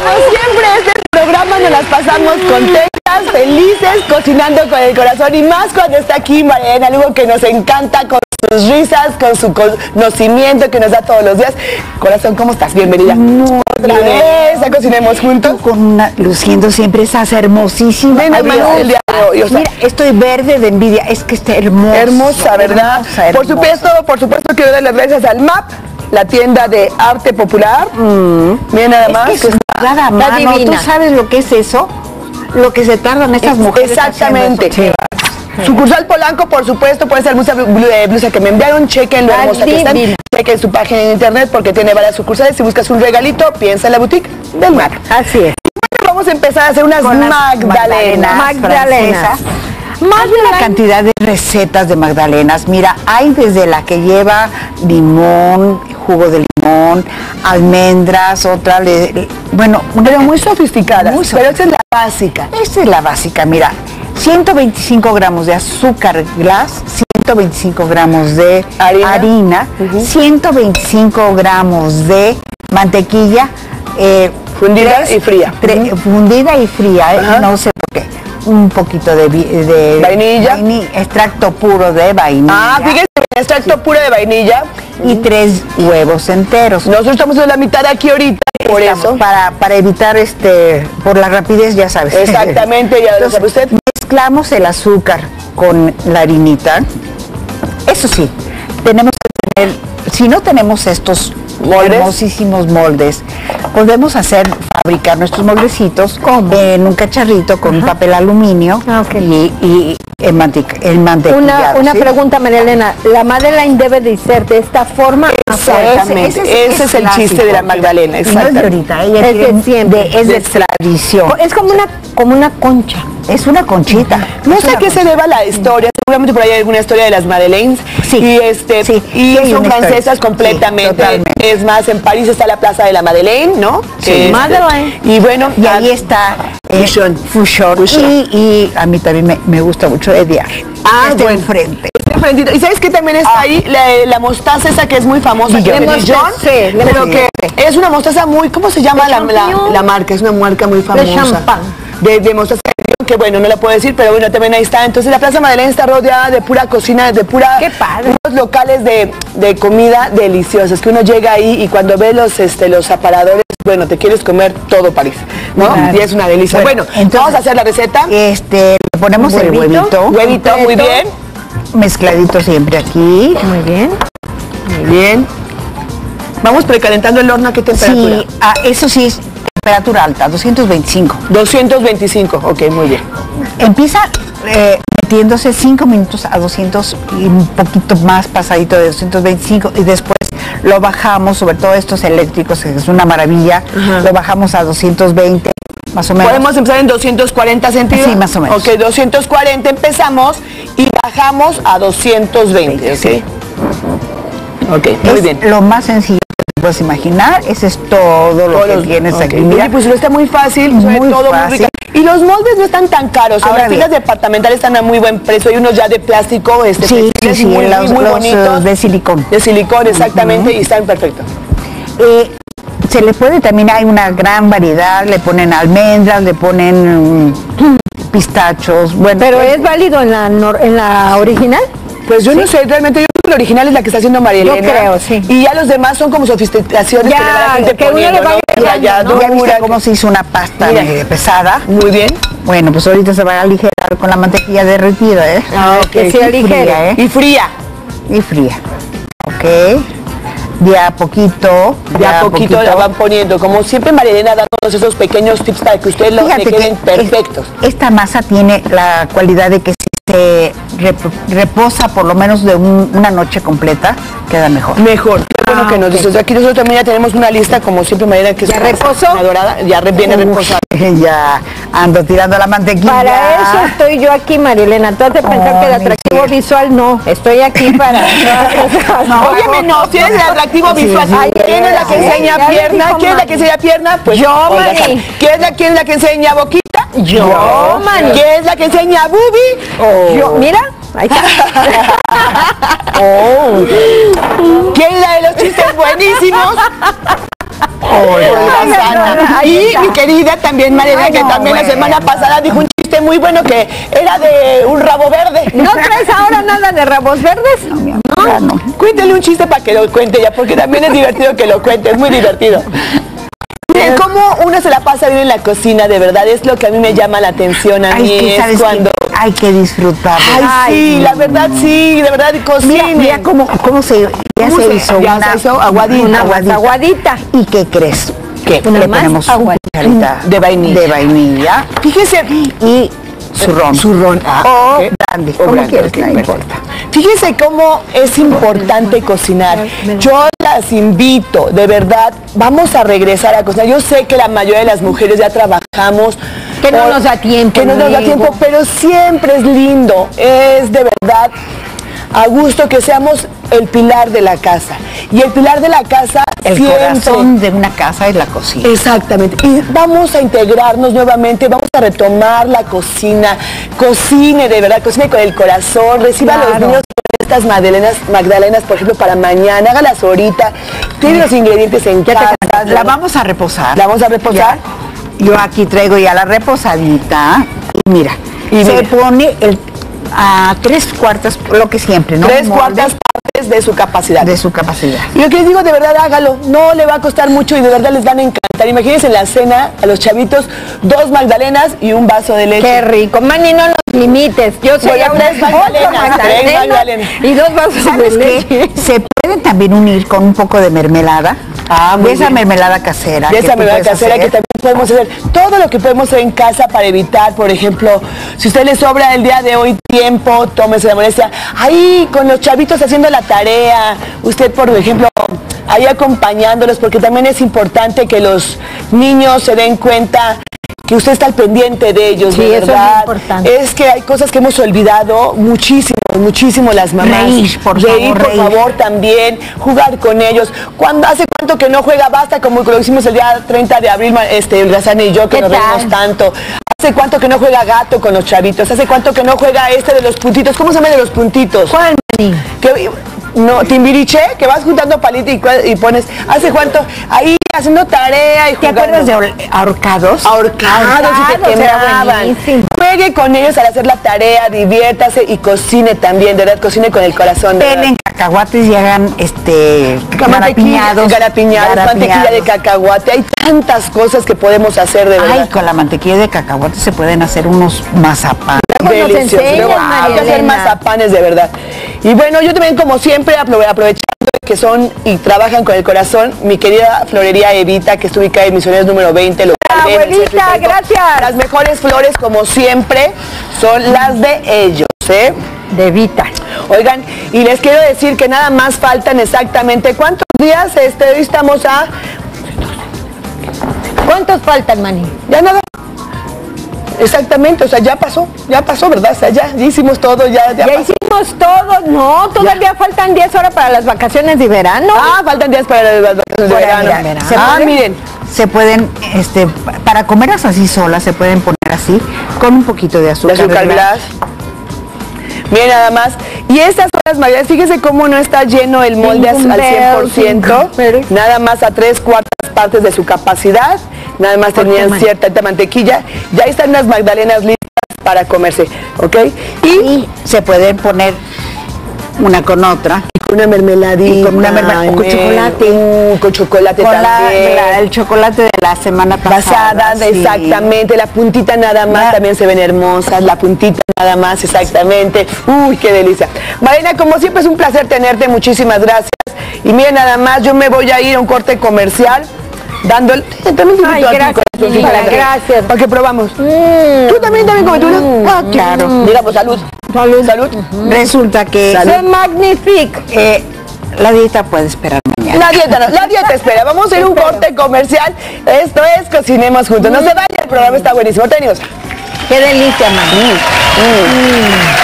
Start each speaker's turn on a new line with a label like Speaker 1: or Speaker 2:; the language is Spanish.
Speaker 1: Como siempre, este programa nos las pasamos contentas, felices, cocinando con el corazón y más cuando está aquí Marielena Lugo, que nos encanta con sus risas, con su conocimiento que nos da todos los días. Corazón, ¿cómo estás? Bienvenida. Otra vez, ya cocinemos juntos.
Speaker 2: Luciendo siempre esas hermosísimas.
Speaker 1: Ven, hermano, el día de hoy. O sea,
Speaker 2: mira, estoy verde de envidia. Es que está hermosa.
Speaker 1: Hermosa, ¿verdad?
Speaker 2: Hermosa.
Speaker 1: Por supuesto, quiero dar las gracias al MAP, la tienda de arte popular. Mira nada más.
Speaker 2: Es que es nada más. ¿Tú sabes lo que es eso? Lo que se tardan estas mujeres.
Speaker 1: Exactamente.
Speaker 2: Sí.
Speaker 1: Sucursal Polanco, por supuesto, puede ser blusa que me enviaron, chequen lo hermosa que están, chequen su página en internet porque tiene varias sucursales. Si buscas un regalito, piensa en la boutique del MAP.
Speaker 2: Así es.
Speaker 1: Bueno, vamos a empezar a hacer unas magdalenas.
Speaker 2: Más de la cantidad de recetas de magdalenas. Mira, hay desde la que lleva limón, jugo de limón, almendras, otra,
Speaker 1: pero muy sofisticada. Pero esta es la básica.
Speaker 2: Esta es la básica, mira. 125 gramos de azúcar glass, 125 gramos de harina, 125 gramos de mantequilla
Speaker 1: fundida y fría.
Speaker 2: Fundida y fría, no sé por qué. Un poquito de
Speaker 1: vainilla,
Speaker 2: extracto puro de vainilla.
Speaker 1: Fíjense, extracto puro de vainilla.
Speaker 2: Y 3 huevos enteros.
Speaker 1: Nosotros estamos en la mitad aquí ahorita, por eso.
Speaker 2: Para evitar por la rapidez, ya sabes.
Speaker 1: Exactamente, ya lo sabe usted.
Speaker 2: Mezclamos el azúcar con la harinita. Eso sí, tenemos que tener, si no tenemos estos hermosísimos moldes, podemos fabricar nuestros moldecitos en un cacharrito con papel aluminio y en mantequilla.
Speaker 3: Una pregunta, Marielena, ¿la Madeleine debe de ser de esta forma?
Speaker 1: Exactamente, ese es el chiste de la magdalena.
Speaker 2: No es de ahorita, es de tradición.
Speaker 3: Es como una concha.
Speaker 2: Es una conchita.
Speaker 1: No sé a qué se deba la historia, seguramente por ahí hay alguna historia de las Madeleines.
Speaker 2: Sí.
Speaker 1: Y son francesas completamente. Es más, en París está la Plaza de la Madeleine, ¿no?
Speaker 2: Sí,
Speaker 1: Madeleine. Y bueno,
Speaker 2: y ahí está Fouchon. Y a mí también me gusta mucho Ediar. Está enfrente.
Speaker 1: Y ¿sabes qué también está ahí? La mostaza esa que es muy famosa, pero que es una mostaza muy, ¿cómo se llama la marca? Es una marca muy famosa. De mostaza, que bueno, no la puedo decir, pero bueno, también ahí está. Entonces la Plaza Madeleine está rodeada de pura cocina, de pura...
Speaker 3: ¡Qué padre!
Speaker 1: Unos locales de comida deliciosos, que uno llega ahí y cuando ve los aparadores, bueno, te quieres comer todo París, ¿no? Claro. Y es una delicia. Bueno, entonces, vamos a hacer la receta.
Speaker 2: Le ponemos el huevito.
Speaker 1: Huevito, muy bien.
Speaker 2: Mezcladito siempre aquí.
Speaker 3: Muy bien.
Speaker 1: Muy bien. Vamos precalentando el horno. ¿A qué temperatura?
Speaker 2: Sí, eso sí es temperatura alta, 225.
Speaker 1: 225, ok, muy bien.
Speaker 2: Empieza metiéndose 5 minutos a 200 y un poquito más pasadito de 225 y después lo bajamos, sobre todo estos eléctricos, que es una maravilla, lo bajamos a 220. Más o menos.
Speaker 1: Podemos empezar en 240 centígrados.
Speaker 2: Sí, más o menos.
Speaker 1: Ok, 240 empezamos y bajamos a 220,
Speaker 2: sí.
Speaker 1: Ok, muy bien.
Speaker 2: Lo más sencillo que te puedes imaginar, ese es todo lo que tienes aquí.
Speaker 1: Mira, pues está muy fácil, muy rica. Y los moldes no están tan caros, las tiendas departamentales están a muy buen precio, hay unos ya de plástico, muy bonitos.
Speaker 2: De silicón.
Speaker 1: De silicón, exactamente, y están perfectos.
Speaker 2: Se le puede, también hay una gran variedad, le ponen almendras, le ponen pistachos. Bueno,
Speaker 3: ¿pero es válido en la original?
Speaker 1: Pues yo no sé, realmente yo creo que la original es la que está haciendo Marielena.
Speaker 3: Yo creo, sí.
Speaker 1: Y ya los demás son como sofisticaciones que le va la gente poniendo, ¿no?
Speaker 2: ¿Ya viste cómo se hizo una pasta pesada?
Speaker 1: Muy bien.
Speaker 2: Bueno, pues ahorita se va a aligerar con la mantequilla derretida,
Speaker 3: Que se aligere.
Speaker 1: Y fría.
Speaker 2: Y fría. Ok. De a poquito
Speaker 1: la van poniendo. Como siempre Marielena dándonos esos pequeños tips para que ustedes le queden perfectos.
Speaker 2: Esta masa tiene la cualidad de que si se reposa por lo menos de una noche completa, queda mejor.
Speaker 1: Qué bueno que nos dices. Aquí nosotros también ya tenemos una lista, como siempre Marielena, que
Speaker 3: ¿Ya reposó?
Speaker 1: Dorada, ya viene reposada.
Speaker 2: Ya ando tirando la mantequilla.
Speaker 3: Para eso estoy yo aquí, Marielena. Tú has de pensar que el atractivo visual no. Estoy aquí para...
Speaker 1: Óyeme, no, si eres el atractivo visual. ¿Quién es la que enseña pierna? ¿Quién es la que enseña pierna? Pues
Speaker 3: yo, Mari.
Speaker 1: ¿Quién es la que enseña boquita?
Speaker 3: Yo, Mari.
Speaker 1: ¿Quién es la que enseña boobie?
Speaker 3: Yo, mira. Ahí está.
Speaker 1: ¿Quién es la de los chistes buenísimos? Y mi querida también Mariela, que también la semana pasada dijo un chiste muy bueno que era de un rabo verde.
Speaker 3: ¿No traes ahora nada de rabos verdes?
Speaker 1: No. Cuéntale un chiste para que lo cuente ya, porque también es divertido que lo cuente, es muy divertido. Miren, cómo uno se la pasa bien en la cocina, de verdad, es lo que a mí me llama la atención a mí, es cuando...
Speaker 2: Hay que disfrutarlo.
Speaker 1: Ay, sí, la verdad, sí, de verdad, cocina.
Speaker 2: Mira cómo se hizo
Speaker 1: una
Speaker 3: aguadita.
Speaker 2: ¿Y qué crees?
Speaker 1: ¿Qué?
Speaker 2: Le ponemos una cucharita
Speaker 1: de vainilla.
Speaker 2: Fíjese, y zurrón.
Speaker 1: O
Speaker 2: brandy, como quieres, no importa.
Speaker 1: Fíjense cómo es importante cocinar. Yo las invito, de verdad, vamos a regresar a cocinar. Yo sé que la mayoría de las mujeres ya trabajamos.
Speaker 3: Que no nos da tiempo.
Speaker 1: Que no nos da tiempo, pero siempre es lindo, es de verdad a gusto que seamos el pilar de la casa. Y el pilar de la casa,
Speaker 2: el corazón de una casa es la cocina.
Speaker 1: Exactamente. Y vamos a integrarnos nuevamente, vamos a retomar la cocina. Cocine, de verdad, cocine con el corazón. Reciba a los niños estas magdalenas, por ejemplo, para mañana. Hágalas ahorita. Tiene los ingredientes en casa.
Speaker 2: La vamos a reposar.
Speaker 1: ¿La vamos a reposar?
Speaker 2: Yo aquí traigo ya la reposadita. Y mira, se pone a 3/4, lo que siempre, ¿no?
Speaker 1: 3/4 partes de su capacidad.
Speaker 2: De su capacidad.
Speaker 1: Y lo que les digo, de verdad, hágalo. No le va a costar mucho y de verdad les van a encantar. Imagínense en la cena, a los chavitos, 2 magdalenas y un vaso de leche.
Speaker 3: Qué rico. Mani, no nos limites. Yo soy
Speaker 1: 3 magdalenas.
Speaker 3: Y 2 vasos de leche.
Speaker 2: Se pueden también unir con un poco de mermelada.
Speaker 1: Muy
Speaker 2: esa
Speaker 1: bien.
Speaker 2: mermelada casera.
Speaker 1: De esa mermelada casera que también podemos hacer. Todo lo que podemos hacer en casa para evitar, por ejemplo, si a usted le sobra el día de hoy tiempo, tómese la molestia. Ahí con los chavitos haciendo la tarea, usted, por ejemplo, ahí acompañándolos, porque también es importante que los niños se den cuenta que usted está al pendiente de ellos, de verdad. Eso es importante. Es que hay cosas que hemos olvidado muchísimo las mamás.
Speaker 2: Reír, por
Speaker 1: favor, también, jugar con ellos. ¿Hace cuánto que no juega basta, como lo hicimos el día 30 de abril, Razana y yo, que nos reímos tanto? ¿Hace cuánto que no juega gato con los chavitos? ¿Hace cuánto que no juega de los puntitos? ¿Cómo se llama de los puntitos?
Speaker 3: ¿Cuál, Mani?
Speaker 1: No, Timbiriche, que vas juntando palitos y pones, ¿hace cuánto? Ahí haciendo tarea y jugando.
Speaker 2: ¿Te acuerdas de ahorcados?
Speaker 1: Ahorcados y te quemaban. Juegue con ellos al hacer la tarea, diviértase y cocine también, de verdad, cocine con el corazón.
Speaker 2: Pelen cacahuates y hagan
Speaker 1: garapiñados, mantequilla de cacahuate. Hay tantas cosas que podemos hacer, de verdad.
Speaker 2: Ay, con la mantequilla de cacahuate se pueden hacer unos mazapanes.
Speaker 1: Deliciosos. Hay que hacer mazapanes, de verdad. Y bueno, yo también, como siempre, aprovechando que son y trabajan con el corazón, mi querida florería Evita, que está ubicada en Misioneros número 20, local B,
Speaker 3: abuelita, gracias.
Speaker 1: Las mejores flores, como siempre, son las de ellos,
Speaker 3: de Evita.
Speaker 1: Oigan, y les quiero decir que nada más faltan exactamente ¿cuántos días? Hoy estamos a...
Speaker 3: ¿Cuántos faltan, Mani?
Speaker 1: Ya nada. Exactamente, o sea, ya pasó, ¿verdad? O sea, ya hicimos todo, ya
Speaker 3: hicimos todo, no, todavía faltan 10 horas para las vacaciones de verano.
Speaker 1: Faltan días para las vacaciones de verano.
Speaker 2: Miren, se pueden, para comerlas así solas, se pueden poner así, con un poquito de azúcar.
Speaker 1: Glass. Miren nada más. Y estas son las magdalenas, fíjense cómo no está lleno el molde al 100%, nada más a 3/4 partes de su capacidad, nada más tenían cierta mantequilla. Ya están las magdalenas listas para comerse, ¿ok?
Speaker 2: Y se pueden poner una con otra.
Speaker 1: Con una mermeladita.
Speaker 2: Y con una mermelada.
Speaker 1: Con chocolate. Con chocolate con también.
Speaker 2: El chocolate de la semana pasada.
Speaker 1: Exactamente. La puntita nada más también se ven hermosas. La puntita nada más, exactamente. Uy, qué delicia. Mariana, como siempre es un placer tenerte. Muchísimas gracias. Y miren, nada más, yo me voy a ir a un corte comercial. Dándole. Gracias. Para que probamos. Tú también como tú. Claro. Digamos, salud. Salud.
Speaker 2: Resulta que
Speaker 3: ¡c'est magnifique!
Speaker 2: La dieta puede esperar mañana.
Speaker 1: La dieta espera. Vamos a ir a un corte comercial. Esto es Cocinemos Juntos. No se vayan, el programa está buenísimo. Tenidos.
Speaker 3: ¡Qué delicia, Mani!